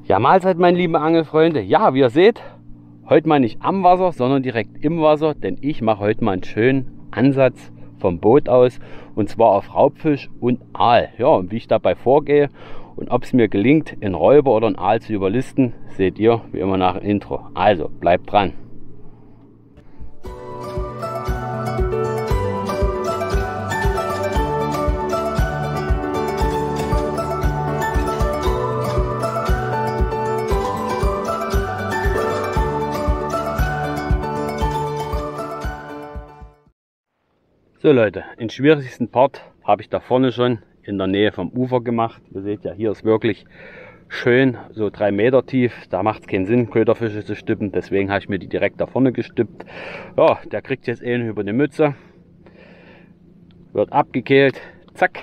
Ja, Mahlzeit, meine lieben Angelfreunde. Ja, wie ihr seht, heute mal nicht am Wasser, sondern direkt im Wasser, denn ich mache heute mal einen schönen Ansatz vom Boot aus und zwar auf Raubfisch und Aal. Ja, und wie ich dabei vorgehe und ob es mir gelingt, einen Räuber oder einen Aal zu überlisten, seht ihr wie immer nach dem Intro. Also bleibt dran. So Leute, den schwierigsten Part habe ich da vorne schon in der Nähe vom Ufer gemacht. Ihr seht ja, hier ist wirklich schön, so 3 Meter tief. Da macht es keinen Sinn, Köderfische zu stippen. Deswegen habe ich mir die direkt da vorne gestippt. Ja, der kriegt jetzt einen über die Mütze. Wird abgekehlt. Zack.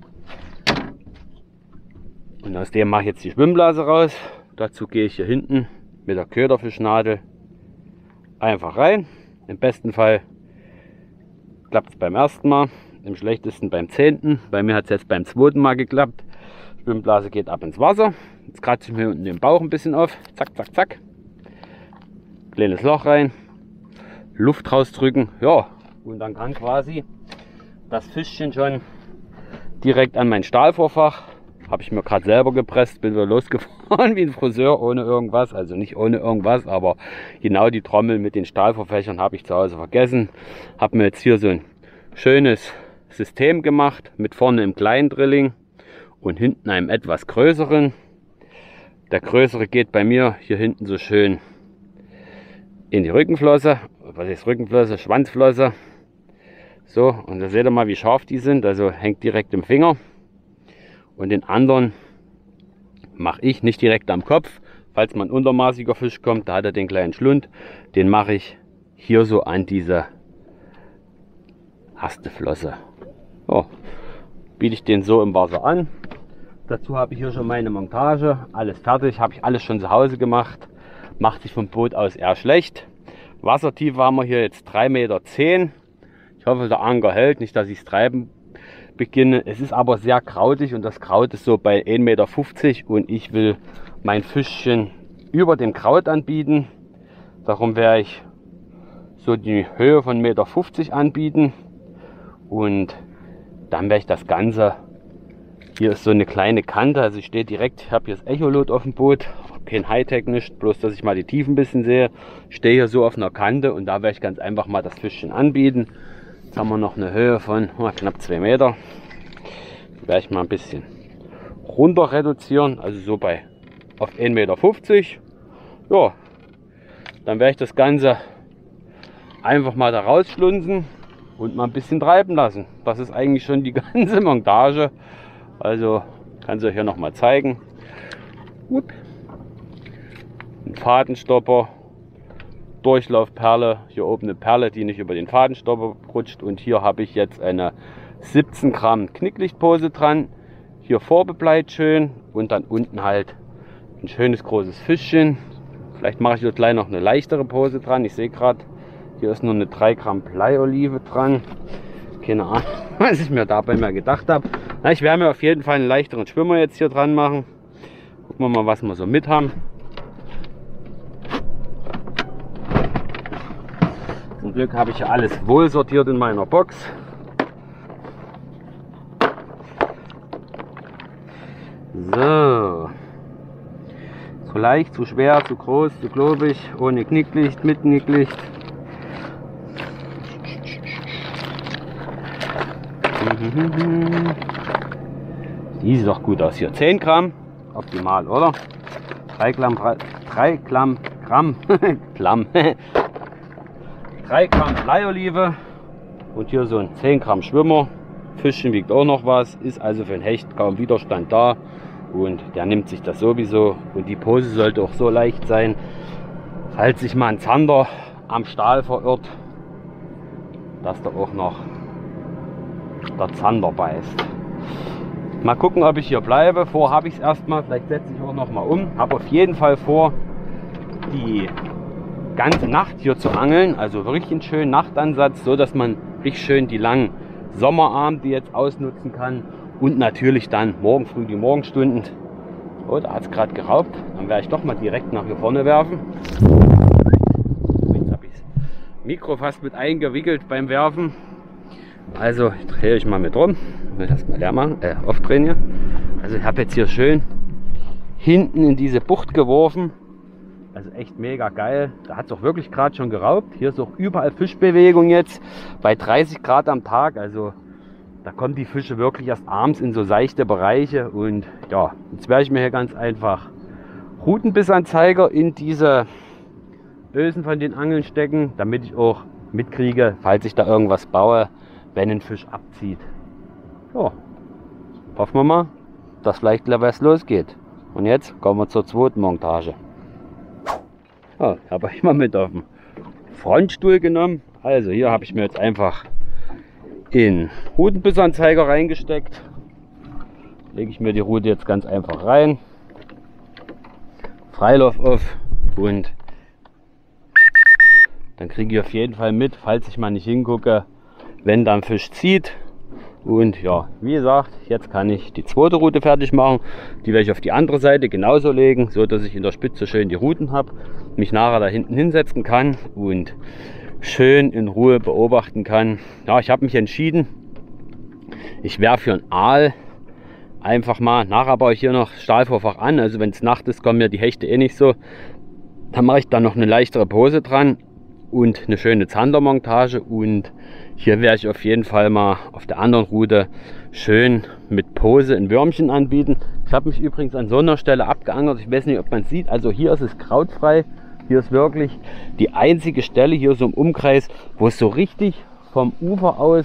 Und aus dem mache ich jetzt die Schwimmblase raus. Dazu gehe ich hier hinten mit der Köderfischnadel einfach rein. Im besten Fall klappt es beim ersten Mal, im schlechtesten beim 10. Bei mir hat es jetzt beim 2. Mal geklappt. Schwimmblase geht ab ins Wasser. Jetzt kratze ich mir unten den Bauch ein bisschen auf. Zack, zack, zack. Kleines Loch rein. Luft rausdrücken. Ja, und dann kann quasi das Fischchen schon direkt an mein Stahlvorfach. Habe ich mir gerade selber gepresst. Bin so losgefahren wie ein Friseur ohne irgendwas. Also nicht ohne irgendwas, aber genau die Trommel mit den Stahlvorfächern habe ich zu Hause vergessen. Habe mir jetzt hier so ein schönes System gemacht mit vorne einem kleinen Drilling und hinten einem etwas größeren. Der größere geht bei mir hier hinten so schön in die Rückenflosse. Was ist Rückenflosse? Schwanzflosse. So, und da seht ihr mal, wie scharf die sind. Also hängt direkt im Finger. Und den anderen mache ich nicht direkt am Kopf. Falls mal ein untermaßiger Fisch kommt, da hat er den kleinen Schlund. Den mache ich hier so an diese Hasteflosse. So, biete ich den so im Wasser an. Dazu habe ich hier schon meine Montage. Alles fertig, habe ich alles schon zu Hause gemacht. Macht sich vom Boot aus eher schlecht. Wassertiefe haben wir hier jetzt 3,10 Meter. Ich hoffe, der Anker hält, nicht dass ich es treiben beginne. Es ist aber sehr krautig und das Kraut ist so bei 1,50 Meter und ich will mein Fischchen über dem Kraut anbieten. Darum werde ich so die Höhe von 1,50 Meter anbieten und dann werde ich das Ganze, hier ist so eine kleine Kante, also ich stehe direkt, ich habe hier das Echolot auf dem Boot, kein Hightech nicht, bloß dass ich mal die Tiefen ein bisschen sehe. Ich stehe hier so auf einer Kante und da werde ich ganz einfach mal das Fischchen anbieten. Jetzt haben wir noch eine Höhe von knapp 2 Meter. Die werde ich mal ein bisschen runter reduzieren, also so bei auf 1,50 Meter. Ja, dann werde ich das Ganze einfach mal da rausschlunzen und mal ein bisschen treiben lassen. Das ist eigentlich schon die ganze Montage. Also kann ich euch hier noch mal zeigen. Ein Fadenstopper. Durchlaufperle, hier oben eine Perle, die nicht über den Fadenstopper rutscht, und hier habe ich jetzt eine 17 Gramm Knicklichtpose dran, hier vorbebleit schön und dann unten halt ein schönes großes Fischchen. Vielleicht mache ich hier gleich noch eine leichtere Pose dran. Ich sehe gerade, hier ist nur eine 3 Gramm Bleiolive dran. Keine Ahnung, was ich mir dabei mal gedacht habe. Na, ich werde mir auf jeden Fall einen leichteren Schwimmer jetzt hier dran machen. Gucken wir mal, was wir so mit haben. Zum Glück habe ich ja alles wohl sortiert in meiner Box. So. Zu leicht, zu schwer, zu groß, zu klobig, ohne Knicklicht, mit Knicklicht. Die sieht doch gut aus hier. 10 Gramm, optimal, oder? 3 Gramm, 3 Gramm, 3 Gramm Bleiolive und hier so ein 10 Gramm Schwimmer. Fischchen wiegt auch noch was, ist also für ein Hecht kaum Widerstand da und der nimmt sich das sowieso. Und die Pose sollte auch so leicht sein, falls sich mal ein Zander am Stahl verirrt, dass da auch noch der Zander beißt. Mal gucken, ob ich hier bleibe. Vor habe ich es erstmal, vielleicht setze ich auch noch mal um. Habe auf jeden Fall vor, die ganze Nacht hier zu angeln, also wirklich einen schönen Nachtansatz, so dass man richtig schön die langen Sommerabende jetzt ausnutzen kann und natürlich dann morgen früh die Morgenstunden Oh, da hat es gerade geraubt. Dann werde ich doch mal direkt nach hier vorne werfen. Jetzt habe ich das Mikro fast mit eingewickelt beim Werfen. Also ich drehe ich mal mit rum. Ich will das mal leer machen, aufdrehen hier. Also ich habe jetzt hier schön hinten in diese Bucht geworfen. Also echt mega geil. Da hat es auch wirklich gerade schon geraubt. Hier ist auch überall Fischbewegung jetzt bei 30 Grad am Tag. Also da kommen die Fische wirklich erst abends in so seichte Bereiche. Und ja, jetzt werde ich mir hier ganz einfach Rutenbissanzeiger in diese Ösen von den Angeln stecken, damit ich auch mitkriege, falls ich da irgendwas baue, wenn ein Fisch abzieht. Ja, hoffen wir mal, dass vielleicht gleich was losgeht. Und jetzt kommen wir zur zweiten Montage. Ja, habe ich mal mit auf den Frontstuhl genommen. Also hier habe ich mir jetzt einfach in Rutenbissanzeiger reingesteckt. Lege ich mir die Rute jetzt ganz einfach rein. Freilauf auf und dann kriege ich auf jeden Fall mit, falls ich mal nicht hingucke, wenn da ein Fisch zieht. Und ja, wie gesagt, jetzt kann ich die zweite Rute fertig machen. Die werde ich auf die andere Seite genauso legen, so dass ich in der Spitze schön die Ruten habe, mich nachher da hinten hinsetzen kann und schön in Ruhe beobachten kann. Ja, ich habe mich entschieden, ich werfe für einen Aal einfach mal, nachher baue ich hier noch Stahlvorfach an, also wenn es Nacht ist, kommen mir die Hechte eh nicht so. Dann mache ich dann noch eine leichtere Pose dran und eine schöne Zandermontage, und hier werde ich auf jeden Fall mal auf der anderen Rute schön mit Pose ein Würmchen anbieten. Ich habe mich übrigens an so einer Stelle abgeangert, ich weiß nicht, ob man es sieht, also hier ist es krautfrei, hier ist wirklich die einzige Stelle hier so im Umkreis, wo es so richtig vom Ufer aus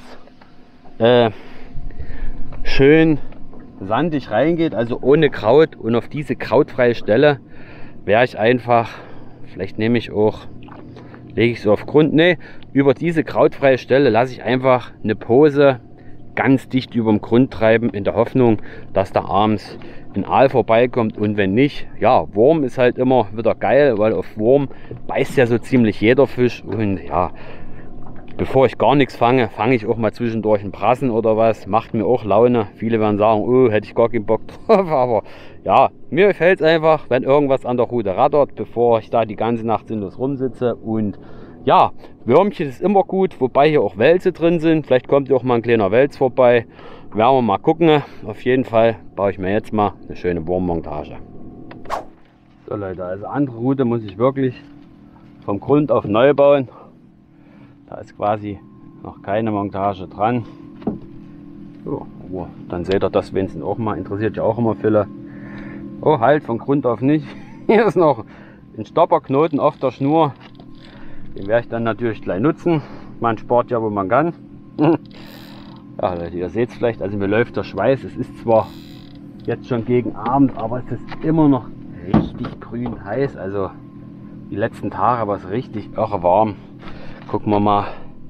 schön sandig reingeht, also ohne Kraut, und auf diese krautfreie Stelle werde ich einfach, vielleicht nehme ich auch, lege ich so auf Grund, ne, über diese krautfreie Stelle lasse ich einfach eine Pose ganz dicht über dem Grund treiben, in der Hoffnung, dass da abends ein Aal vorbeikommt, und wenn nicht, ja, Wurm ist halt immer wieder geil, weil auf Wurm beißt ja so ziemlich jeder Fisch, und ja, bevor ich gar nichts fange, fange ich auch mal zwischendurch einen Brassen oder was, macht mir auch Laune. Viele werden sagen, oh, hätte ich gar keinen Bock drauf, aber ja, mir gefällt es einfach, wenn irgendwas an der Rute rattert, bevor ich da die ganze Nacht sinnlos rumsitze. Und ja, Würmchen ist immer gut, wobei hier auch Wälze drin sind. Vielleicht kommt hier auch mal ein kleiner Wels vorbei. Werden wir mal gucken. Auf jeden Fall baue ich mir jetzt mal eine schöne Wurmmontage. So Leute, also andere Rute muss ich wirklich vom Grund auf neu bauen. Da ist quasi noch keine Montage dran. So, oh, dann seht ihr das wenigstens auch mal. Interessiert ja auch immer viele. Oh, halt, von Grund auf nicht. Hier ist noch ein Stopperknoten auf der Schnur. Den werde ich dann natürlich gleich nutzen. Man spart ja, wo man kann. Ja, Leute, ihr seht es vielleicht, also mir läuft der Schweiß. Es ist zwar jetzt schon gegen Abend, aber es ist immer noch richtig grün heiß. Also die letzten Tage war es richtig irre warm. Gucken wir mal,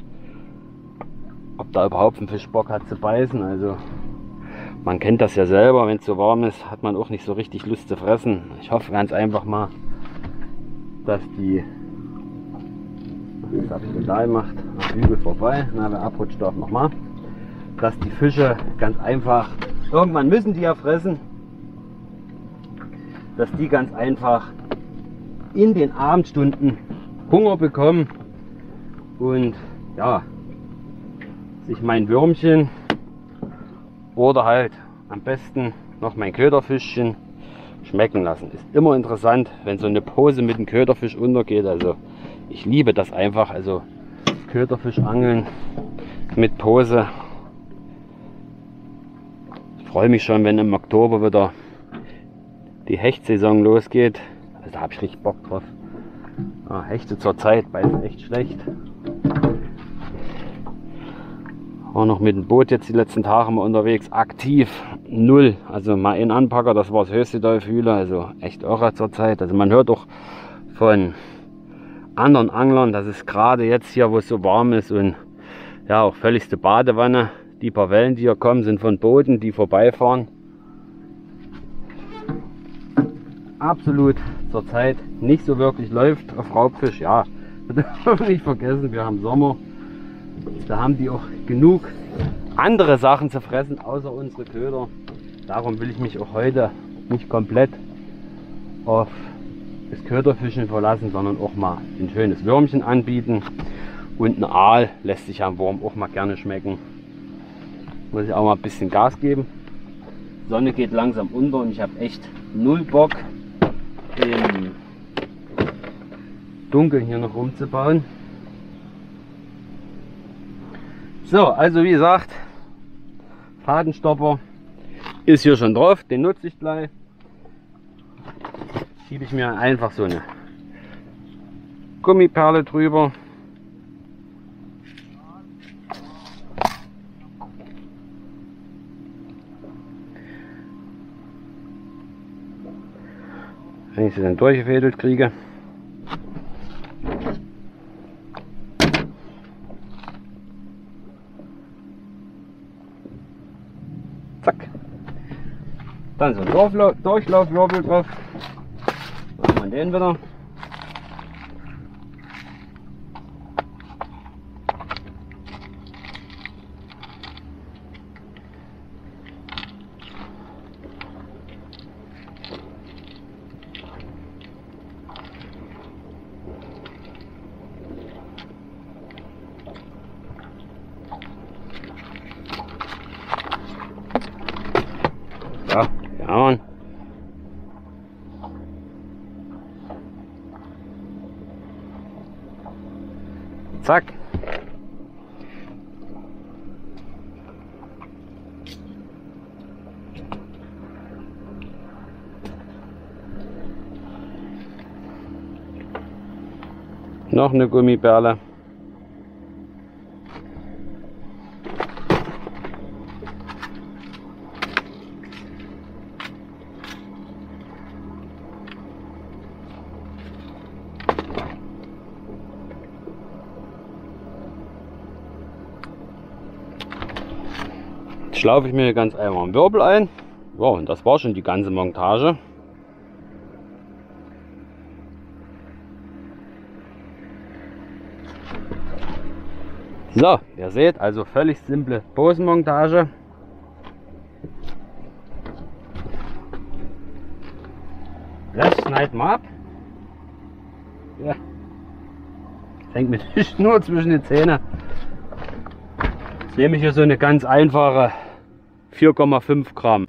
ob da überhaupt ein Fisch Bock hat zu beißen. Also man kennt das ja selber, wenn es so warm ist, hat man auch nicht so richtig Lust zu fressen. Ich hoffe ganz einfach mal, dass die, was habe ich denn da gemacht? Hügel vorbei, na, wer abrutscht darf nochmal. Dass die Fische ganz einfach, irgendwann müssen die ja fressen, dass die ganz einfach in den Abendstunden Hunger bekommen und ja, sich mein Würmchen oder halt am besten noch mein Köderfischchen schmecken lassen. Ist immer interessant, wenn so eine Pose mit dem Köderfisch untergeht. Also ich liebe das einfach, also Köderfischangeln mit Pose. Ich freue mich schon, wenn im Oktober wieder die Hechtsaison losgeht. Also da habe ich richtig Bock drauf. Ah, Hechte zur Zeit beißen echt schlecht. Auch noch mit dem Boot jetzt die letzten Tage mal unterwegs, aktiv 0. Also mal ein Anpacker, das war das höchste der Gefühle, also echt irre zur Zeit. Also man hört auch von anderen Anglern, dass es gerade jetzt hier, wo es so warm ist und ja auch völligste Badewanne, die paar Wellen, die hier kommen, sind von Booten, die vorbeifahren. Absolut zur Zeit nicht so wirklich läuft auf Raubfisch. Ja, wir dürfen nicht vergessen, wir haben Sommer. Da haben die auch genug andere Sachen zu fressen, außer unsere Köder. Darum will ich mich auch heute nicht komplett auf das Köderfischen verlassen, sondern auch mal ein schönes Würmchen anbieten. Und ein Aal lässt sich am Wurm auch mal gerne schmecken. Muss ich auch mal ein bisschen Gas geben. Die Sonne geht langsam unter und ich habe echt null Bock im Dunkeln hier noch rumzubauen. So, also wie gesagt, Fadenstopper ist hier schon drauf, den nutze ich gleich. Schiebe ich mir einfach so eine Gummiperle drüber. Wenn ich sie dann durchgefädelt kriege. Zack. Dann so ein Durchlaufwirbel drauf. Machen wir den wieder. Ja, ja. Zack. Noch eine Gummiperle. Schlaufe ich mir ganz einfach einen Wirbel ein. Ja, und das war schon die ganze Montage. So, ihr seht, also völlig simple Posenmontage. Rest schneiden wir ab. Ja. Das hängt mir nur zwischen den Zähnen. Jetzt nehme ich hier so eine ganz einfache 4,5 Gramm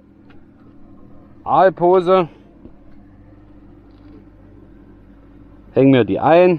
Aalpose, hänge mir die ein.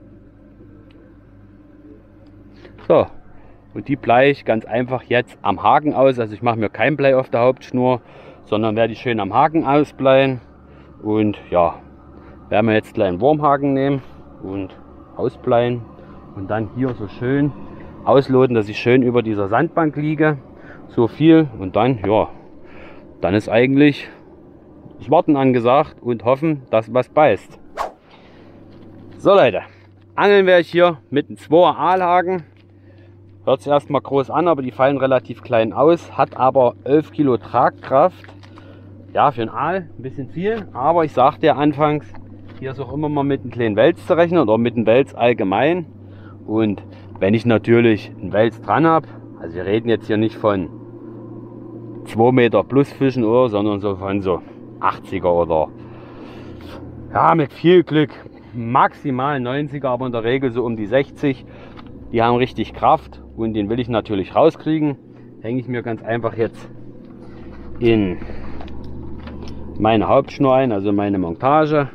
So, und die bleibe ich ganz einfach jetzt am Haken aus. Also ich mache mir kein Blei auf der Hauptschnur, sondern werde die schön am Haken ausbleiben. Und ja, werden wir jetzt gleich einen Wurmhaken nehmen und ausbleiben und dann hier so schön ausloten, dass ich schön über dieser Sandbank liege. So viel und dann, ja, dann ist eigentlich das Warten angesagt und hoffen, dass was beißt. So Leute, angeln werde ich hier mit einem 2er Aalhaken. Hört sich erstmal groß an, aber die fallen relativ klein aus, hat aber 11 Kilo Tragkraft. Ja, für einen Aal ein bisschen viel, aber ich sagte ja anfangs, hier ist auch immer mal mit einem kleinen Wels zu rechnen oder mit einem Wels allgemein. Und wenn ich natürlich einen Wels dran habe, also wir reden jetzt hier nicht von 2 Meter plus Fischen oder, sondern so von so 80er oder ja, mit viel Glück maximal 90er, aber in der Regel so um die 60. Die haben richtig Kraft und den will ich natürlich rauskriegen. Hänge ich mir ganz einfach jetzt in meine Hauptschnur ein, also meine Montage.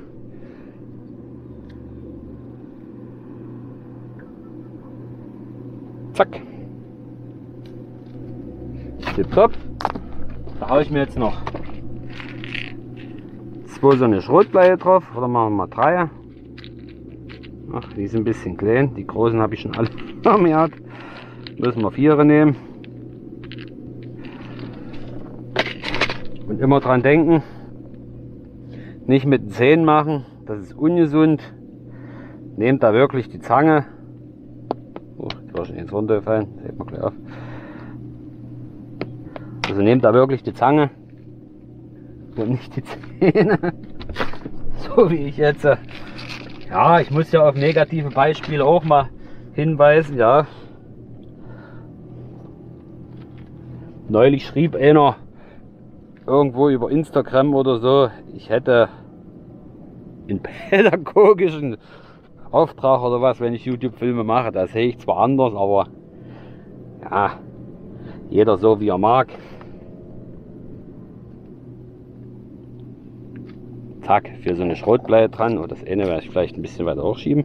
Zack. Tipptopp. Da haue ich mir jetzt noch 2 so eine Schrotbleie drauf, oder machen wir mal 3. Ach, die sind ein bisschen klein, die großen habe ich schon alle vermehrt. Müssen wir 4 nehmen. Und immer dran denken, nicht mit den Zähnen machen, das ist ungesund. Nehmt da wirklich die Zange. Oh, jetzt war schon ins runtergefallen, seht mal gleich auf. Also nehmt da wirklich die Zange und nicht die Zähne. So wie ich jetzt. Ja, ich muss ja auf negative Beispiele auch mal hinweisen. Ja. Neulich schrieb einer, irgendwo über Instagram oder so, ich hätte einen pädagogischen Auftrag oder was, wenn ich YouTube-Filme mache. Das sehe ich zwar anders, aber ja, jeder so wie er mag. Zack, für so eine Schrotbleie dran. Und das eine werde ich vielleicht ein bisschen weiter hochschieben.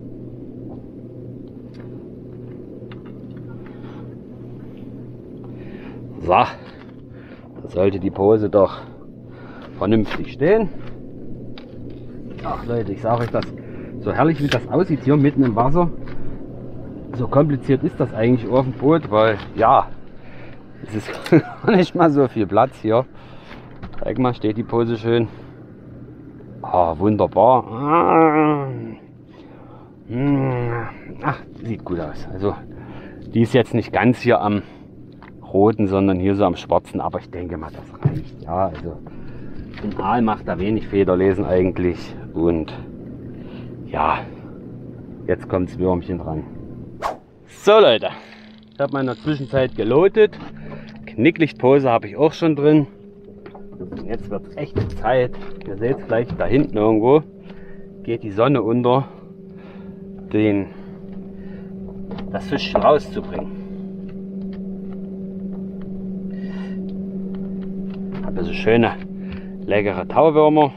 So, da sollte die Pose doch vernünftig stehen. Ach Leute, ich sage euch das, so herrlich wie das aussieht hier mitten im Wasser, so kompliziert ist das eigentlich auf dem Boot, weil ja, es ist nicht mal so viel Platz hier. Zeig mal, steht die Pose schön. Ah, wunderbar. Ach, sieht gut aus. Also die ist jetzt nicht ganz hier am roten, sondern hier so am schwarzen, aber ich denke mal, das reicht. Ja, also ein Aal macht da wenig Federlesen eigentlich. Und ja, jetzt kommt das Würmchen dran. So Leute, ich habe in der Zwischenzeit gelotet. Knicklichtpose habe ich auch schon drin. Und jetzt wird es echt Zeit. Ihr seht es gleich da hinten irgendwo. Geht die Sonne unter, das Fischchen rauszubringen. Ich habe so schöne, leckere Tauwürmer.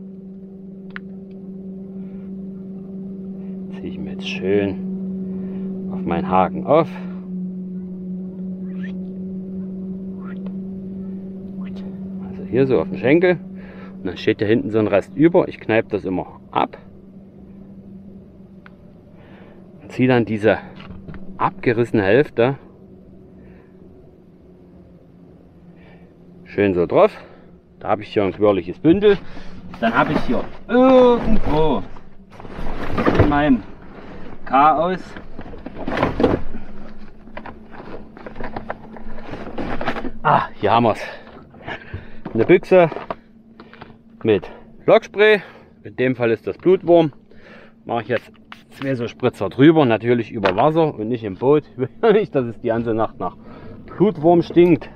Ziehe ich mir jetzt schön auf meinen Haken auf. Also hier so auf dem Schenkel. Und dann steht da hinten so ein Rest über. Ich kneipe das immer ab. Und ziehe dann diese abgerissene Hälfte schön so drauf. Da habe ich hier ein quirliges Bündel. Dann habe ich hier irgendwo in meinem Chaos hier haben wir es. Eine Büchse mit Lockspray. In dem Fall ist das Blutwurm. Mache ich jetzt 2 so Spritzer drüber, natürlich über Wasser und nicht im Boot. Ich will nicht, dass es die ganze Nacht nach Blutwurm stinkt.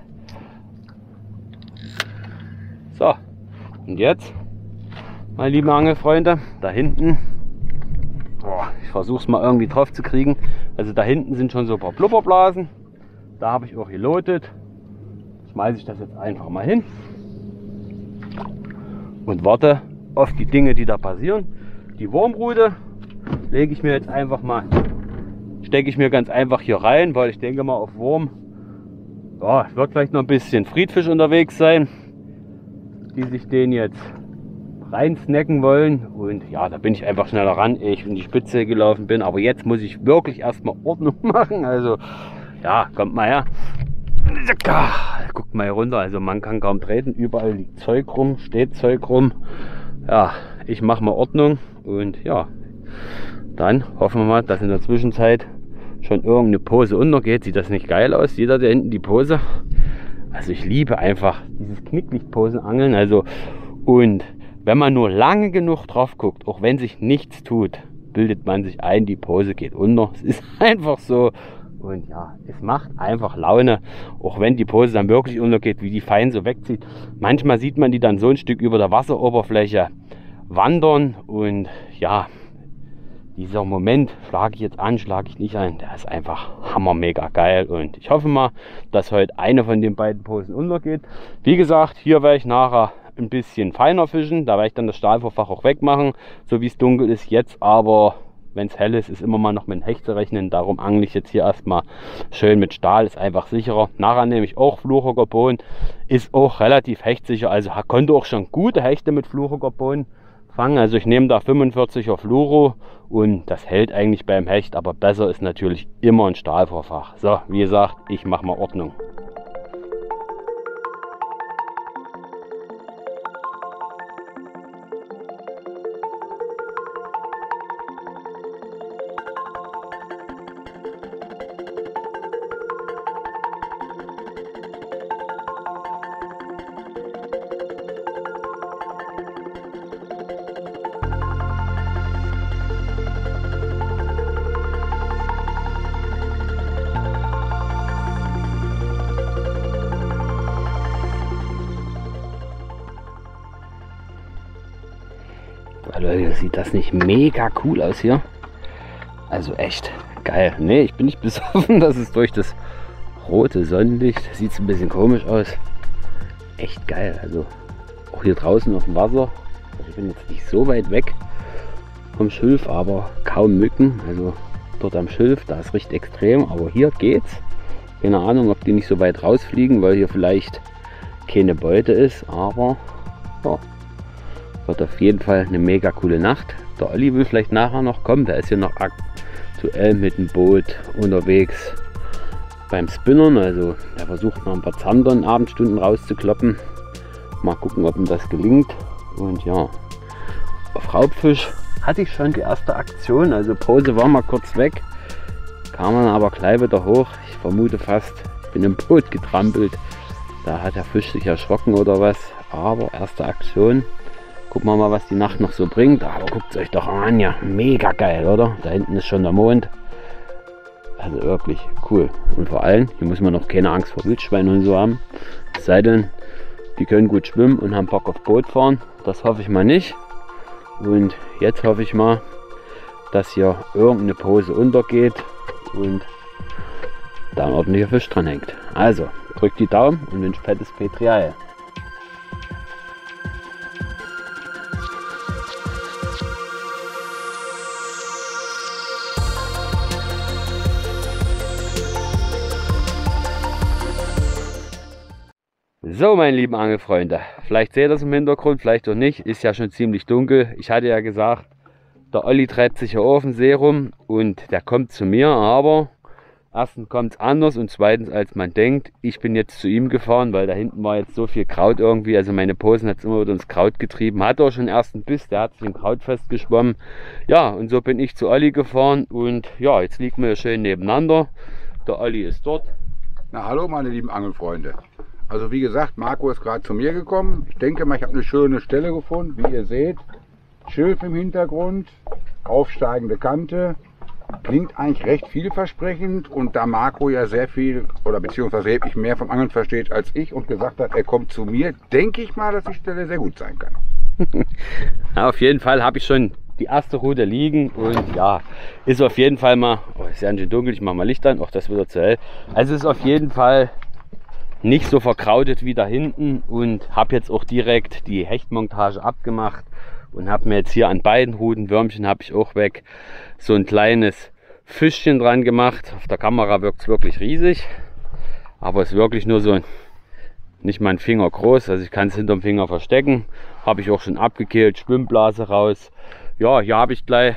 So, und jetzt, meine lieben Angelfreunde, da hinten, ich versuche es mal irgendwie drauf zu kriegen. Also da hinten sind schon so ein paar Blubberblasen. Da habe ich auch gelotet. Schmeiße ich das jetzt einfach mal hin und warte auf die Dinge, die da passieren. Die Wurmrute lege ich mir jetzt einfach mal, stecke ich mir ganz einfach hier rein, weil ich denke mal auf Wurm, ja, wird vielleicht noch ein bisschen Friedfisch unterwegs sein, die sich den jetzt rein snacken wollen. Und ja, da bin ich einfach schneller ran, ehe ich in die Spitze gelaufen bin. Aber jetzt muss ich wirklich erstmal Ordnung machen. Also ja, kommt mal her. Guckt mal hier runter, also man kann kaum treten, überall liegt Zeug rum, steht Zeug rum. Ja, ich mache mal Ordnung und ja, dann hoffen wir mal, dass in der Zwischenzeit schon irgendeine Pose untergeht. Sieht das nicht geil aus? Sieht da hinten die Pose? Also ich liebe einfach dieses Knicklichtposenangeln. Also und wenn man nur lange genug drauf guckt, auch wenn sich nichts tut, bildet man sich ein, die Pose geht unter. Es ist einfach so. Und ja, es macht einfach Laune, auch wenn die Pose dann wirklich untergeht, wie die fein so wegzieht. Manchmal sieht man die dann so ein Stück über der Wasseroberfläche wandern. Und ja, dieser Moment, schlage ich jetzt an, schlage ich nicht ein, der ist einfach hammermega geil. Und ich hoffe mal, dass heute eine von den beiden Posen untergeht. Wie gesagt, hier werde ich nachher ein bisschen feiner fischen. Da werde ich dann das Stahlvorfach auch wegmachen, so wie es dunkel ist jetzt. Aber wenn es hell ist, ist immer mal noch mit dem Hecht zu rechnen. Darum angle ich jetzt hier erstmal schön mit Stahl, ist einfach sicherer. Nachher nehme ich auch Fluorocarbon, ist auch relativ hechtsicher. Also konnte auch schon gute Hechte mit Fluorocarbon fangen. Also ich nehme da 45er Fluoro und das hält eigentlich beim Hecht. Aber besser ist natürlich immer ein Stahlvorfach. So, wie gesagt, ich mache mal Ordnung. Leute, sieht das nicht mega cool aus hier? Also echt geil. Ne, ich bin nicht besoffen, das ist durch das rote Sonnenlicht. Sieht es ein bisschen komisch aus. Echt geil. Also auch hier draußen auf dem Wasser. Also ich bin jetzt nicht so weit weg vom Schilf, aber kaum Mücken. Also dort am Schilf, da ist recht extrem, aber hier geht's. Keine Ahnung, ob die nicht so weit rausfliegen, weil hier vielleicht keine Beute ist, aber ja, wird auf jeden Fall eine mega coole Nacht. Der Olli will vielleicht nachher noch kommen, der ist hier noch aktuell mit dem Boot unterwegs beim Spinnern, also der versucht noch ein paar Zander in Abendstunden rauszukloppen. Mal gucken, ob ihm das gelingt. Und ja, auf Raubfisch hatte ich schon die erste Aktion, also Pose war mal kurz weg, kam man aber gleich wieder hoch. Ich vermute fast, ich bin im Boot getrampelt, da hat der Fisch sich erschrocken oder was, aber erste Aktion. Gucken wir mal, was die Nacht noch so bringt. Aber guckt es euch doch an, ja, mega geil, oder? Da hinten ist schon der Mond. Also wirklich cool. Und vor allem, hier muss man noch keine Angst vor Wildschweinen und so haben. Es sei denn, die können gut schwimmen und haben Bock auf Boot fahren. Das hoffe ich mal nicht. Und jetzt hoffe ich mal, dass hier irgendeine Pose untergeht und da ein ordentlicher Fisch dran hängt. Also, drückt die Daumen und wünscht fettes Petrial. So, meine lieben Angelfreunde, vielleicht seht ihr das im Hintergrund, vielleicht auch nicht, ist ja schon ziemlich dunkel. Ich hatte ja gesagt, der Olli treibt sich hier auf dem See rum und der kommt zu mir, aber erstens kommt es anders und zweitens als man denkt. Ich bin jetzt zu ihm gefahren, weil da hinten war jetzt so viel Kraut irgendwie, also meine Posen hat es immer wieder ins Kraut getrieben. Hat auch schon den ersten Biss, der hat sich im Kraut festgeschwommen. Ja, und so bin ich zu Olli gefahren und ja, jetzt liegen wir hier schön nebeneinander. Der Olli ist dort. Na hallo meine lieben Angelfreunde. Also wie gesagt, Marco ist gerade zu mir gekommen. Ich denke mal, ich habe eine schöne Stelle gefunden. Wie ihr seht, Schilf im Hintergrund, aufsteigende Kante. Klingt eigentlich recht vielversprechend. Und da Marco ja sehr viel oder beziehungsweise erheblich mehr vom Angeln versteht als ich und gesagt hat, er kommt zu mir, denke ich mal, dass die Stelle sehr gut sein kann. Ja, auf jeden Fall habe ich schon die erste Rute liegen und ja, ist auf jeden Fall mal, oh, ist ja schön dunkel, ich mache mal Licht an, auch das wieder zu hell. Also ist auf jeden Fall nicht so verkrautet wie da hinten und habe jetzt auch direkt die Hechtmontage abgemacht und habe mir jetzt hier an beiden Ruten, Würmchen habe ich auch weg, so ein kleines Fischchen dran gemacht. Auf der Kamera wirkt es wirklich riesig, aber es ist wirklich nur so nicht mein Finger groß, also ich kann es hinterm Finger verstecken. Habe ich auch schon abgekehlt, Schwimmblase raus. Ja, hier habe ich gleich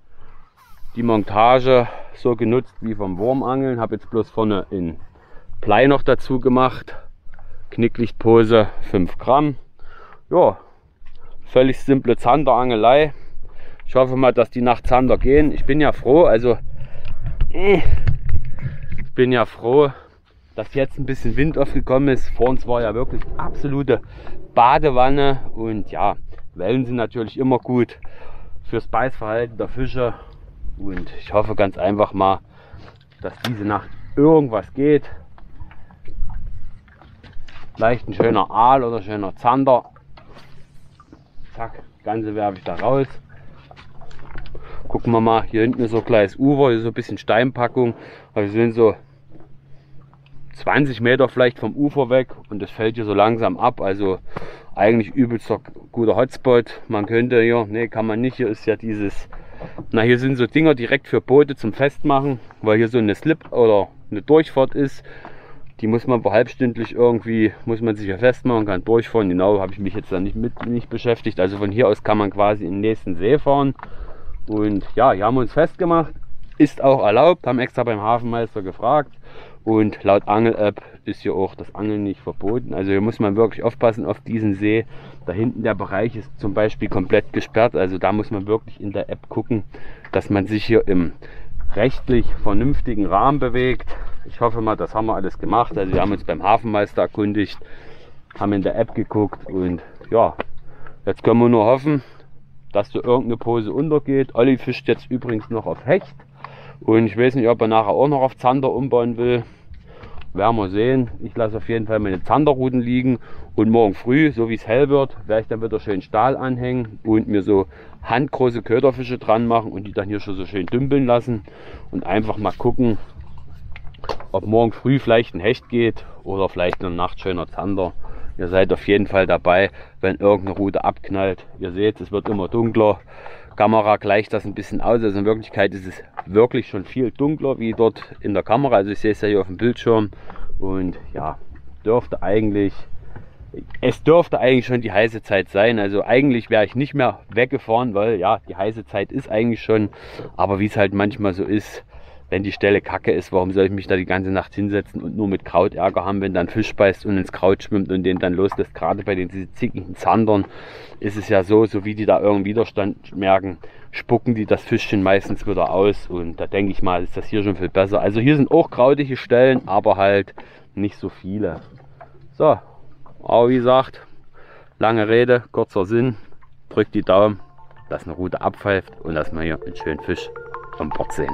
die Montage so genutzt wie vom Wurmangeln, habe jetzt bloß vorne in Blei noch dazu gemacht, Knicklichtpose 5 Gramm. Ja, völlig simple Zanderangelei. Ich hoffe mal, dass die nach Zander gehen. Ich bin ja froh, also ich bin ja froh, dass jetzt ein bisschen Wind aufgekommen ist. Vor uns war ja wirklich absolute Badewanne und ja, Wellen sind natürlich immer gut fürs Beißverhalten der Fische und ich hoffe ganz einfach mal, dass diese Nacht irgendwas geht. Vielleicht ein schöner Aal oder schöner Zander. Zack, das Ganze werfe ich da raus. Gucken wir mal, hier hinten ist so ein kleines Ufer, hier ist so ein bisschen Steinpackung. Also wir sind so 20 Meter vielleicht vom Ufer weg und das fällt hier so langsam ab. Also eigentlich übelster guter Hotspot. Man könnte hier, ne, kann man nicht, hier ist ja dieses, na hier sind so Dinger direkt für Boote zum Festmachen, weil hier so eine Slip oder eine Durchfahrt ist. Die muss man halbstündlich irgendwie, muss man sich ja festmachen, kann durchfahren. Genau, habe ich mich jetzt da nicht beschäftigt. Also von hier aus kann man quasi in den nächsten See fahren. Und ja, hier haben wir uns festgemacht. Ist auch erlaubt, haben extra beim Hafenmeister gefragt. Und laut Angel-App ist hier auch das Angeln nicht verboten. Also hier muss man wirklich aufpassen auf diesen See. Da hinten der Bereich ist zum Beispiel komplett gesperrt. Also da muss man wirklich in der App gucken, dass man sich hier im rechtlich vernünftigen Rahmen bewegt. Ich hoffe mal, das haben wir alles gemacht. Also wir haben uns beim Hafenmeister erkundigt, haben in der App geguckt und ja, jetzt können wir nur hoffen, dass so irgendeine Pose untergeht. Olli fischt jetzt übrigens noch auf Hecht und ich weiß nicht, ob er nachher auch noch auf Zander umbauen will. werden wir sehen. Ich lasse auf jeden Fall meine Zanderruten liegen und morgen früh, so wie es hell wird, werde ich dann wieder schön Stahl anhängen und mir so handgroße Köderfische dran machen und die dann hier schon so schön dümpeln lassen und einfach mal gucken, ob morgen früh vielleicht ein Hecht geht oder vielleicht in der Nacht schöner Zander. Ihr seid auf jeden Fall dabei, wenn irgendeine Rute abknallt. Ihr seht, es wird immer dunkler. Kamera gleicht das ein bisschen aus. Also in Wirklichkeit ist es wirklich schon viel dunkler wie dort in der Kamera. Also ich sehe es ja hier auf dem Bildschirm. Und ja, es dürfte eigentlich schon die heiße Zeit sein. Also eigentlich wäre ich nicht mehr weggefahren, weil ja, die heiße Zeit ist eigentlich schon. Aber wie es halt manchmal so ist, wenn die Stelle kacke ist, warum soll ich mich da die ganze Nacht hinsetzen und nur mit Kraut Ärger haben, wenn dann Fisch beißt und ins Kraut schwimmt und den dann loslässt. Gerade bei den zickigen Zandern ist es ja so wie die da irgendeinen Widerstand merken, spucken die das Fischchen meistens wieder aus. Und da denke ich mal, ist das hier schon viel besser. Also hier sind auch krautige Stellen, aber halt nicht so viele. So, aber wie gesagt, lange Rede, kurzer Sinn. Drückt die Daumen, dass eine Rute abpfeift und dass wir hier einen schönen Fisch am Bord sehen.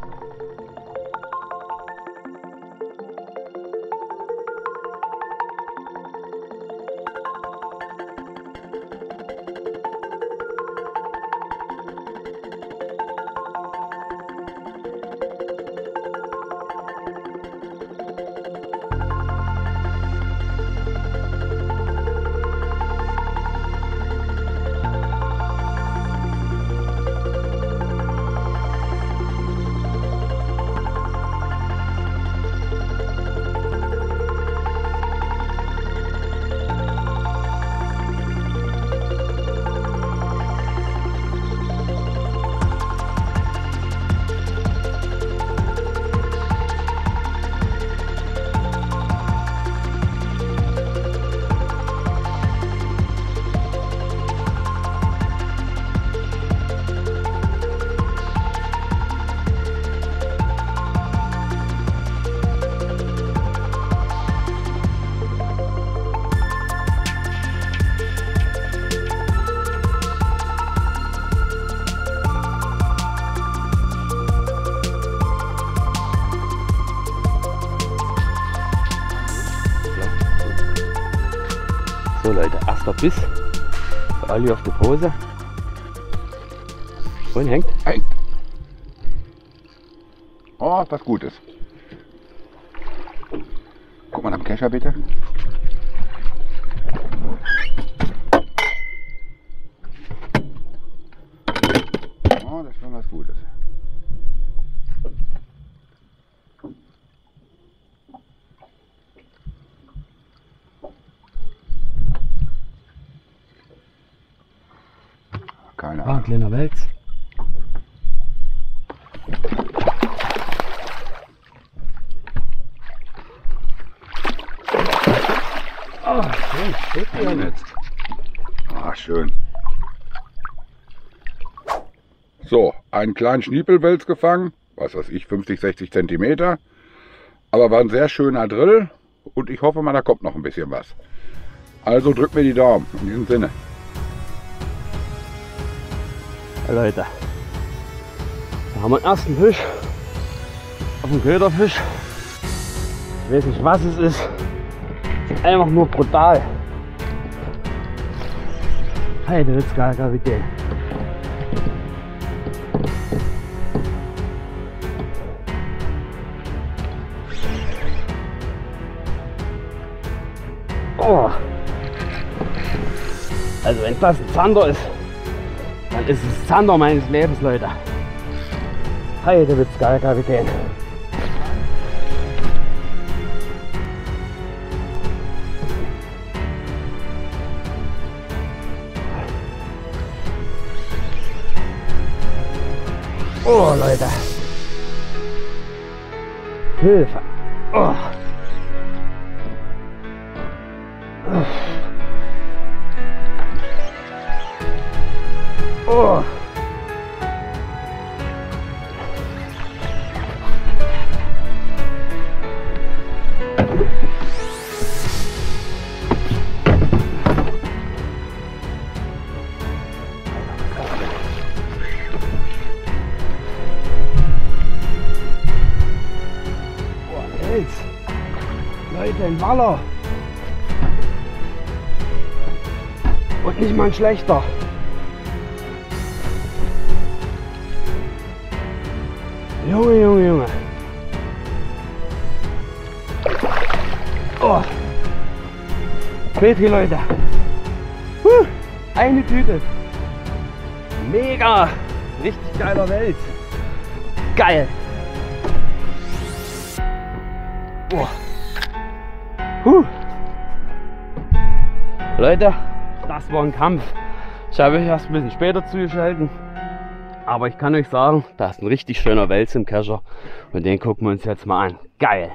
So Leute, erster Biss. Der Olli auf die Pose. Und hängt. Hängt. Oh, was Gutes. Guck mal am Kescher bitte. Oh, das ist schon was Gutes. Keine Ahnung. Ein kleiner Wels. Oh, schön. Jetzt. Ah, schön. So, einen kleinen Schniepelwels gefangen, was weiß ich, 50, 60 Zentimeter. Aber war ein sehr schöner Drill und ich hoffe mal, da kommt noch ein bisschen was. Also drückt mir die Daumen, in diesem Sinne. Ja, Leute, da haben wir den ersten Fisch auf dem Köderfisch. Ich weiß nicht, was es ist. Einfach nur brutal. Heidewitzka, Kapitän. Oh. Also wenn das ein Zander ist, dann ist es Zander meines Lebens, Leute. Heidewitzka, Kapitän. Oh, Leute. Hilfe. Oh. Oh. ein Waller. Und nicht mal ein schlechter. Junge, Junge, Junge. Oh. Petri, Leute. Eine Tüte. Mega. Richtig geiler Wels. Geil. Boah. Leute, das war ein Kampf. Ich habe euch erst ein bisschen später zugeschaltet. Aber ich kann euch sagen, da ist ein richtig schöner Wels im Kescher. Und den gucken wir uns jetzt mal an. Geil.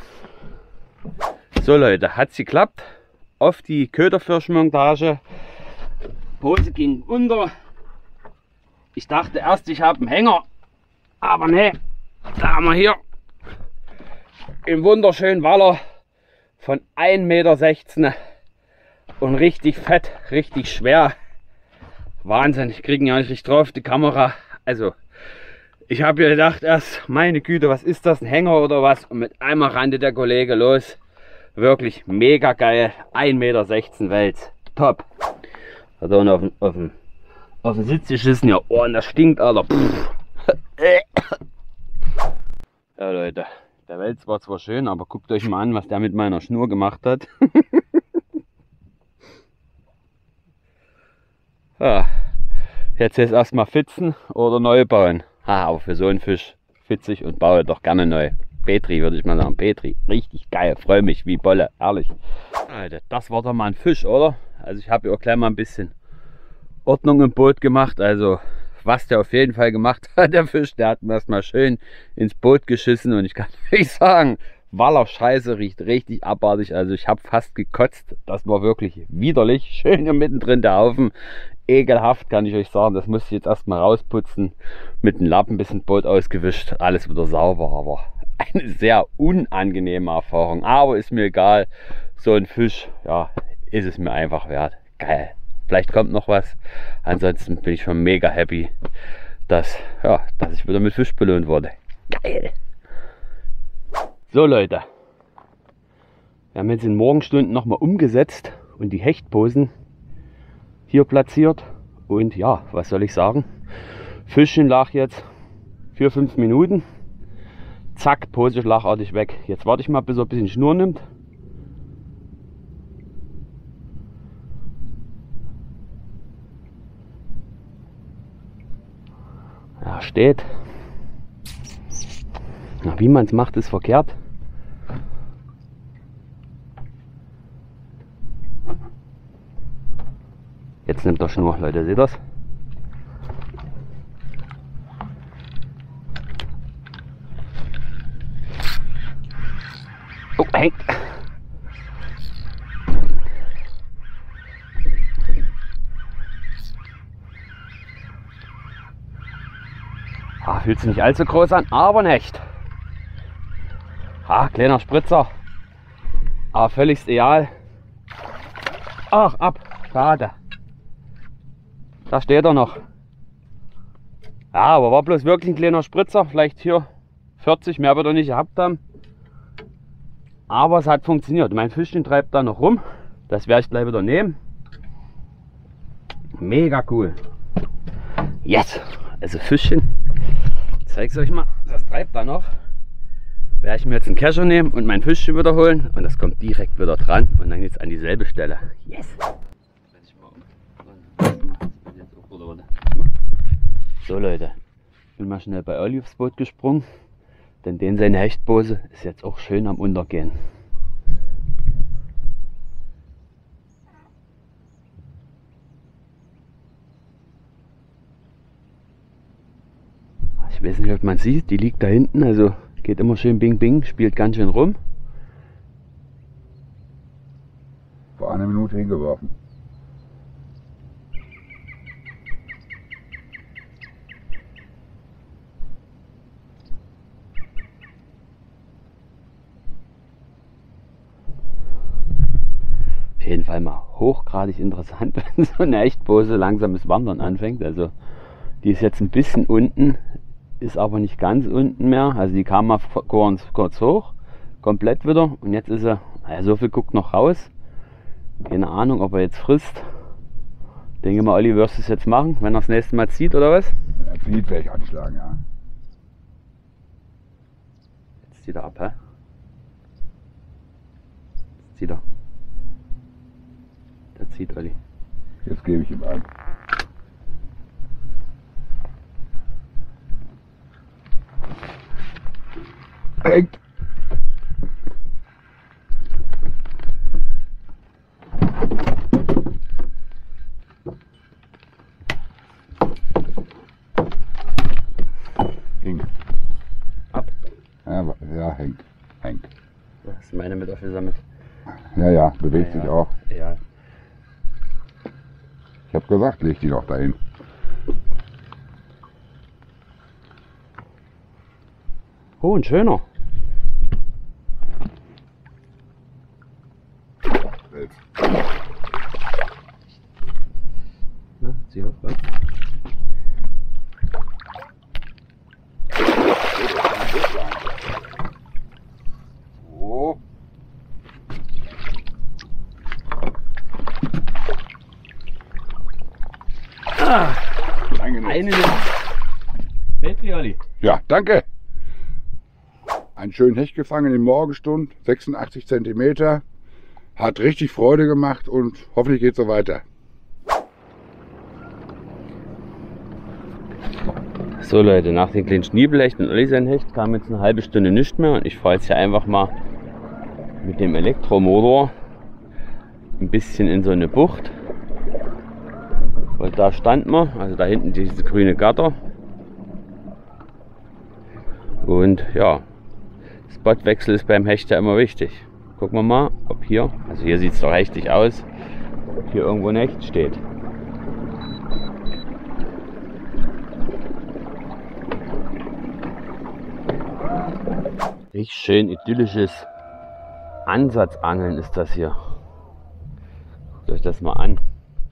So Leute, hat es geklappt. Auf die Köderfischmontage. Pose ging unter. Ich dachte erst, ich habe einen Hänger. Aber ne, da haben wir hier einen wunderschönen Waller von 1,16 Meter. Und richtig fett, richtig schwer. Wahnsinn, ich kriege ihn ja nicht richtig drauf, die Kamera. Also, ich habe mir gedacht erst, meine Güte, was ist das, ein Hänger oder was? Und mit einmal rannte der Kollege los. Wirklich mega geil, 1,16 Meter Wels. Top. Hat er auf den Sitz geschissen, ja, oh, und das stinkt, Alter. Ja Leute, der Wels war zwar schön, aber guckt euch mal an, was der mit meiner Schnur gemacht hat. Ja, jetzt ist erstmal fitzen oder neu bauen. Aber für so einen Fisch fitze ich und baue doch gerne neu. Petri, würde ich mal sagen. Petri, richtig geil, freue mich wie Bolle, ehrlich. Alter, das war doch mal ein Fisch, oder? Also ich habe ja auch gleich mal ein bisschen Ordnung im Boot gemacht. Also was der auf jeden Fall gemacht hat, der Fisch, der hat mir erstmal schön ins Boot geschissen. Und ich kann nicht sagen, Waller Scheiße, riecht richtig abartig. Also ich habe fast gekotzt. Das war wirklich widerlich. Schön hier mittendrin der Haufen. Ekelhaft, kann ich euch sagen. Das musste ich jetzt erstmal rausputzen. Mit dem Lappen ein bisschen Boot ausgewischt. Alles wieder sauber, aber eine sehr unangenehme Erfahrung. Aber ist mir egal. So ein Fisch, ja, ist es mir einfach wert. Geil. Vielleicht kommt noch was. Ansonsten bin ich schon mega happy, dass ich wieder mit Fisch belohnt wurde. Geil. So Leute, wir haben jetzt in Morgenstunden nochmal umgesetzt und die Hechtposen hier platziert. Und ja, was soll ich sagen? Fischchen lag jetzt 4-5 Minuten. Zack, Pose schlagartig weg. Jetzt warte ich mal, bis er ein bisschen Schnur nimmt. Ja, steht. Na, wie man es macht, ist verkehrt. Jetzt nimmt er Schnur, Leute, seht ihr das? Oh, hängt. Fühlt sich nicht allzu groß an, aber nicht. Kleiner Spritzer. Aber völlig egal. Ach, ab. Schade. Da steht er noch. Ja, aber war bloß wirklich ein kleiner Spritzer. Vielleicht hier 40, mehr wird er nicht gehabt haben. Aber es hat funktioniert. Mein Fischchen treibt da noch rum. Das werde ich gleich wieder nehmen. Mega cool. Yes. Also Fischchen. Ich zeige es euch mal. Das treibt da noch. Werde ich mir jetzt einen Kescher nehmen und mein Fischchen wiederholen. Und das kommt direkt wieder dran. Und dann jetzt an dieselbe Stelle. Yes. So Leute. Ich bin mal schnell bei Olli aufs Boot gesprungen. Denn seine Hechtpose ist jetzt auch schön am Untergehen. Ich weiß nicht, ob man sieht, die liegt da hinten, also geht immer schön bing bing, spielt ganz schön rum. Vor einer Minute hingeworfen. Auf jeden Fall mal hochgradig interessant, wenn so eine Hechtpose langsames Wandern anfängt. Also die ist jetzt ein bisschen unten, ist aber nicht ganz unten mehr. Also die kam mal kurz hoch, komplett wieder und jetzt ist sie Ja, so viel guckt noch raus. Keine Ahnung, ob er jetzt frisst. Denke mal, Olli, wirst du es jetzt machen, wenn er das nächste Mal zieht, oder was? Wenn er zieht, werde ich anschlagen, ja. Jetzt zieht er ab, hä? Jetzt zieht er. Der zieht, Olli. Jetzt gebe ich ihm an. Hängt. Hängt. Ab. Ja, hängt. Hängt. Da hast du meine mit aufgesammelt. Ja, bewegt sich auch. Ja. Ich habe gesagt, leg die doch dahin. Oh, ein schöner. Na, zieh auf, was? Oh. Eine Petri, Olli. Ja, danke. Einen schönen Hecht gefangen im Morgenstund, 86 cm. Hat richtig Freude gemacht und hoffentlich geht es so weiter. So Leute, nach den kleinen Schniebelhecht und Olli sein Hecht kam jetzt eine halbe Stunde nicht mehr und ich fahre jetzt hier einfach mal mit dem Elektromotor ein bisschen in so eine Bucht. Und da stand man, also da hinten diese grüne Gatter. Und ja, Spotwechsel ist beim Hecht ja immer wichtig. Gucken wir mal, ob hier, also hier sieht es doch richtig aus, ob hier irgendwo ein Hecht steht. Richtig schön idyllisches Ansatzangeln ist das hier. Guckt euch das mal an.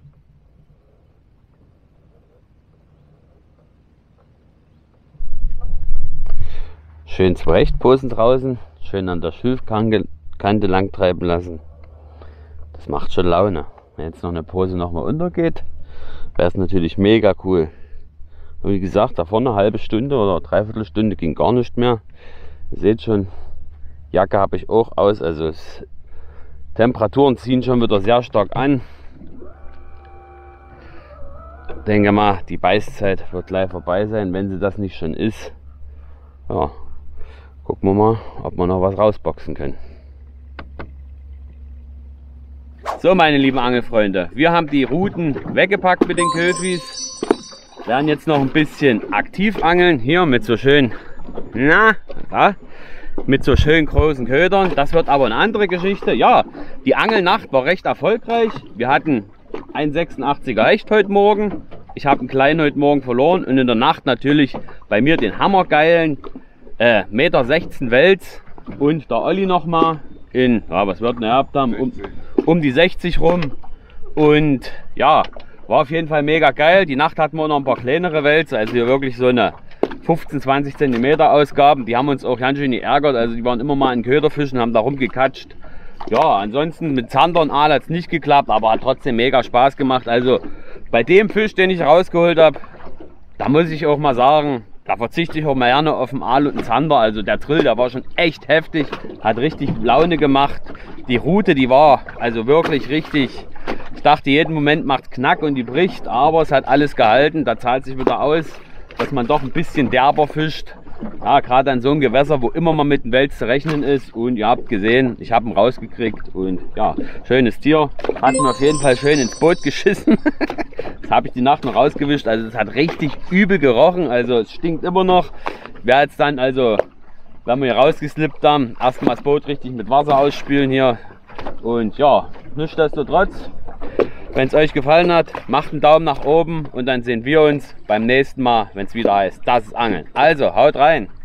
Schön zurechtposen draußen, schön an der Schilfkante lang treiben lassen. Das macht schon Laune. Wenn jetzt noch eine Pose nochmal untergeht, wäre es natürlich mega cool. Und wie gesagt, da vorne eine halbe Stunde oder dreiviertel Stunde ging gar nicht mehr. Ihr seht schon, Jacke habe ich auch aus, also Temperaturen ziehen schon wieder sehr stark an. Ich denke mal, die Beißzeit wird gleich vorbei sein, wenn sie das nicht schon ist. Ja. Gucken wir mal, ob wir noch was rausboxen können. So meine lieben Angelfreunde, wir haben die Routen weggepackt mit den Köfis. Werden jetzt noch ein bisschen aktiv angeln, hier mit so schön, mit so schön großen Ködern. Das wird aber eine andere Geschichte. Ja, die Angelnacht war recht erfolgreich. Wir hatten einen 86er Hecht heute Morgen. Ich habe einen kleinen heute Morgen verloren und in der Nacht natürlich bei mir den hammergeilen 1,16 Meter Wels und der Olli nochmal in, ja, was wird denn gehabt haben, um die 60 rum. Und ja, war auf jeden Fall mega geil. Die Nacht hatten wir noch ein paar kleinere Wälze, also hier wirklich so eine 15, 20 cm Ausgaben. Die haben uns auch ganz schön geärgert, also die waren immer mal in Köderfischen, haben da rumgekatscht. Ja, ansonsten mit Zander und Aal hat es nicht geklappt, aber hat trotzdem mega Spaß gemacht. Also bei dem Fisch, den ich rausgeholt habe, da muss ich auch mal sagen, da verzichte ich auch mal gerne auf den Aal und den Zander. Also der Drill, der war schon echt heftig, hat richtig Laune gemacht. Die Rute, die war also wirklich richtig. Ich dachte, jeden Moment macht Knack und die bricht, aber es hat alles gehalten. Da zahlt sich wieder aus, dass man doch ein bisschen derber fischt. Ja, gerade an so einem Gewässer, wo immer mal mit dem Wels zu rechnen ist. Und ihr habt gesehen, ich habe ihn rausgekriegt. Und ja, schönes Tier. Hat ihn auf jeden Fall schön ins Boot geschissen. Das habe ich die Nacht noch rausgewischt. Also es hat richtig übel gerochen. Also es stinkt immer noch. Wer jetzt dann, also wenn wir hier rausgeslippt haben, erstmal das Boot richtig mit Wasser ausspülen hier. Und ja, nichtsdestotrotz, wenn es euch gefallen hat, macht einen Daumen nach oben und dann sehen wir uns beim nächsten Mal, wenn es wieder heißt, das ist Angeln. Also, haut rein!